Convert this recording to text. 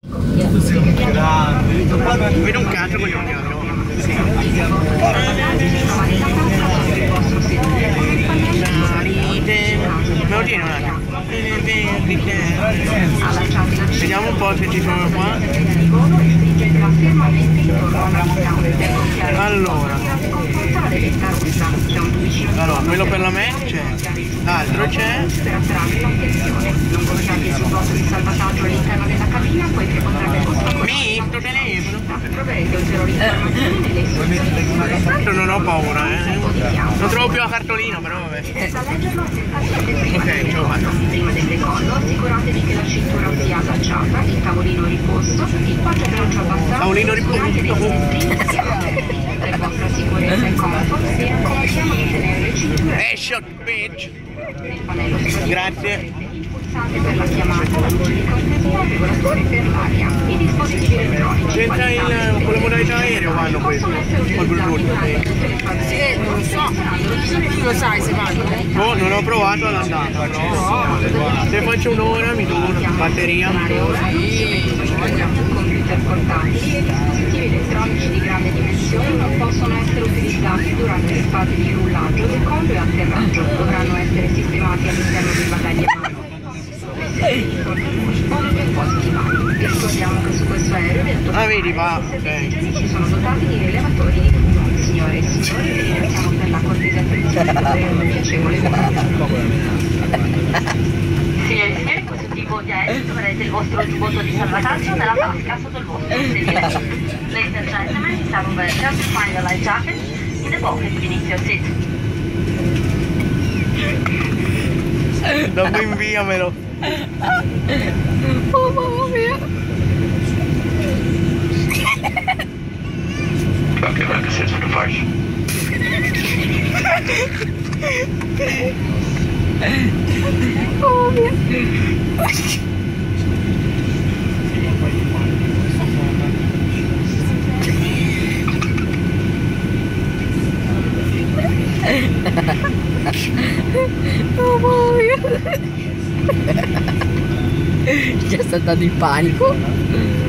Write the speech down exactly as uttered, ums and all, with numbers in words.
Vedo un cazzo con gli occhiali. Me lo tieni un attimo? Vediamo un po' se ci sono qua. Allora, allora quello per la me c'è, l'altro c'è. Mi, sto telefono. Tanto non ho paura, eh. Non trovo più la cartolina, però vabbè. Ok, ce l'ho fatto. Prima del decollo assicuratevi che la cintura sia allacciata, il tavolino riposto, il portabraccio abbassato. Tavolino riposto. Per vostra sicurezza e comfort vi raccomandiamo di tenere le cinture. Eh, shot, bitch. Grazie. Per la chiamata, la luce di cortesia, il regolatore per l'aria, i dispositivi elettronici. Senza il, con la modalità aereo vanno questi, col Bluetooth. Sì, non so, tu lo sai se vanno. No, non ho provato all'andata, no. Se faccio un'ora mi torno, batteria. Computer portatili e dispositivi elettronici di grande dimensione non possono essere utilizzati durante le fasi di rullaggio, decollo e atterraggio. Dovranno essere sistemati all'interno dei bagagli a mano. Ricordiamo che su questo aereo ah vedi va ok ci sono dotati di rilevatori di fumo. Signore e signori, vi ringraziamo per la cortese attenzione e un piacevole viaggio. Signore e signori, questo tipo di aereo troverete il vostro giubbotto di salvataggio nella tasca sotto il vostro sedile. Ladies and gentlemen, it's our pleasure to find your life jacket in the pocket beneath your seat. dopo inviamelo. Oh mamma mia. Okay, like this is for the farce. Oh mia. Oh mamma mia. Già sta andando in panico.